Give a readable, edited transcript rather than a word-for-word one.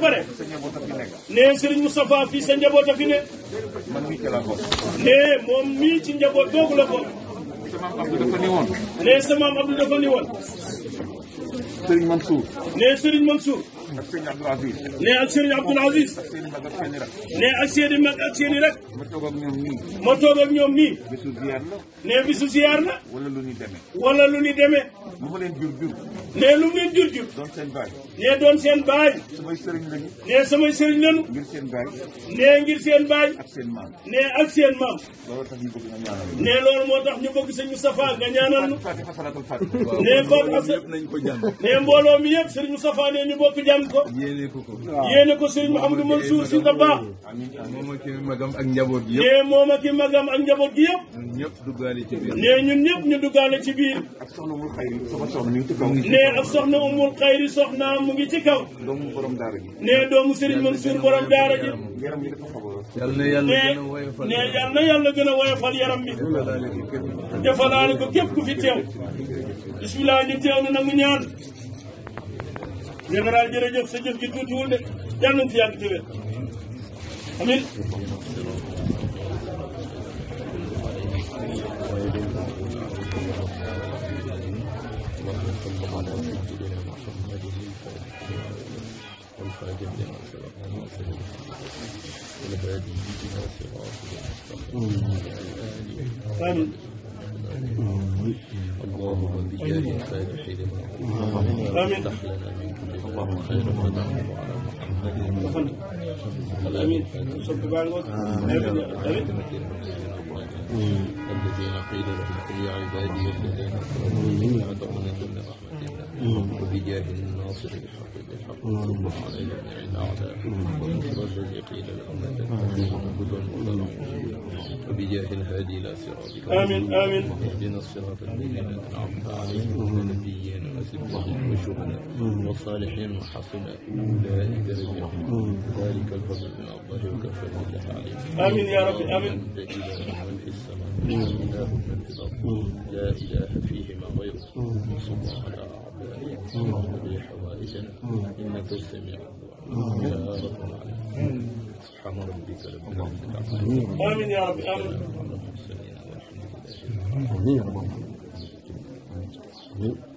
pare ne Serigne Moustapha fii sa njaboot a fi ne ne moom mii ci njaboot googu la bokk ne sa maam Abdou dafa ni woon Serigne Mansour ne Serigne Mansour ak Serigne Abdoul Aziz ne ak Serigne Abdoul Aziz ne ak seeni mag ak seeni rek ma toog ak ñoom nii ma toog ak ñoom nii bisu ziar la ne bisu ziar la wala lu ñuy demee wala lu ni demee lu ma leen jur ne lu mu leen jur doon seen baay ne doon seen baay samay sëriñ lañu ne samay sëriñ lañu ngir seen baay ne ngir seen baay ak seen maam ne ak seen maam loolu tax ñu bëgg nga ñaanal ne loolu moo tax ñu bëgg sëñ Moustapha nga ñaanal nu Fatiha salatul Fatiha ne kon nañ ko jàng ne mbooloo mi yëpp sëriñ Moustapha ne ñu bokk jàng ko yéene ko yéene ko sëriñ Mouhamadou Mansour Sy Dabakh moom ak magam ak njaboot gi yëpp ne moom ak i magam ak njaboot gi yëpp ñun ñëpp duggaale ci biir ne ñun ñëpp ñu duggaale ci biir ak soxna mul xayri sama soxna mi ngi ci kaw ne ak soxna Umul Xayri soxna mu ngi ci kaw doomu borom daara ji ne doomu sëriñ Mansour borom daara ji yaram yi dafa xaw a yal na yàlla gën a woyofal ne yal na yàlla gën a woyofal yaram bi defalaale ko képp ku fi teew bismillah ñu teew na nangu ñaan général jërëjëf sa jëf ji tuutiwul de yal nañ fi yàgg ci wér amin آمين اللهم بجاه الفاتح لما آمين افتح لنا من كل باب خير ونعم على محمد آمين صب بعد الوقت آمين الذين قيل لهم يا عبادي الذين اسرفوا يدعون من رحمة الله وبجاه الناصر الحق بالحق ثم عليهم من اعدائهم ونصر الذي قيل لهم لا تتبعون هدى ولا وبجاه الهادي الى صراطك آمين آمين اهدنا الصراط الذين انعمت عليهم من النبيين والصديقين والشهداء والصالحين وحسن اولئك رفيقا ذلك الفضل من الله وكفى بالله عليهم آمين يا رب آمين لا اله من في السماء اله من في الارض لا اله فيهما غيره صلى على اعدائهم وقضي حوائجنا انك السميع الدعاء يا رب العالمين سبحان ربك رب العزه عما يصفون آمين يا رب آمين وعلى المرسلين والحمد لله آمين.